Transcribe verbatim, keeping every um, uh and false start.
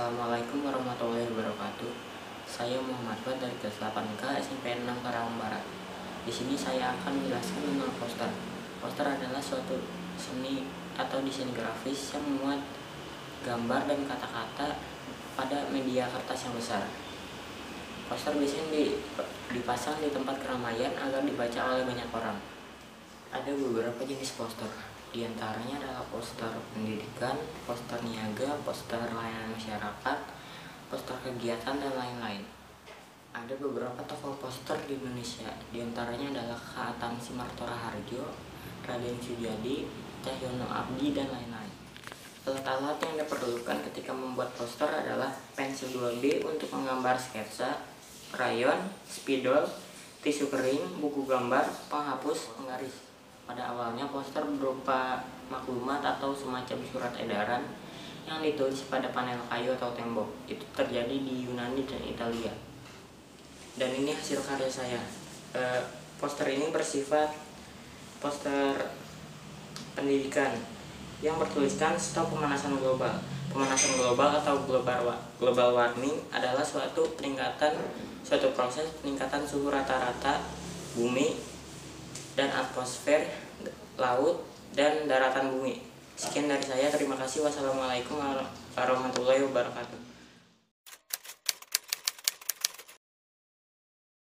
Assalamualaikum warahmatullahi wabarakatuh. Saya Muhammad Fad dari kelas delapan K S M P enam Karawang Barat. Di sini saya akan menjelaskan tentang poster. Poster adalah suatu seni atau desain grafis yang memuat gambar dan kata-kata pada media kertas yang besar. Poster biasanya dipasang di tempat keramaian agar dibaca oleh banyak orang. Ada beberapa jenis poster. Di antaranya adalah poster pendidikan, poster niaga, poster layanan masyarakat, poster kegiatan, dan lain-lain. Ada beberapa tokoh poster di Indonesia, di antaranya adalah K. Atangsi Martora Harjo, Raden Sujadi, Cahyono Abdi, dan lain-lain. Alat-alat yang diperlukan ketika membuat poster adalah pensil dua B untuk menggambar sketsa, krayon, spidol, tisu kering, buku gambar, penghapus, penggaris. Pada awalnya poster berupa maklumat atau semacam surat edaran yang ditulis pada panel kayu atau tembok. Itu terjadi di Yunani dan Italia. Dan ini hasil karya saya. E, poster ini bersifat poster pendidikan yang bertuliskan stop pemanasan global. Pemanasan global atau global global warming adalah suatu peningkatan suatu proses peningkatan suhu rata-rata bumi dan atmosfer, laut, dan daratan bumi. Sekian dari saya, terima kasih. Wassalamualaikum warahmatullahi wabarakatuh.